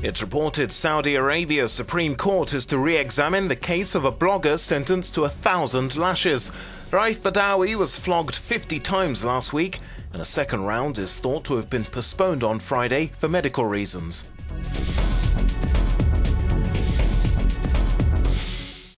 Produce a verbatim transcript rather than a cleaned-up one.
It's reported Saudi Arabia's Supreme Court is to re-examine the case of a blogger sentenced to a thousand lashes. Raif Badawi was flogged fifty times last week, and a second round is thought to have been postponed on Friday for medical reasons.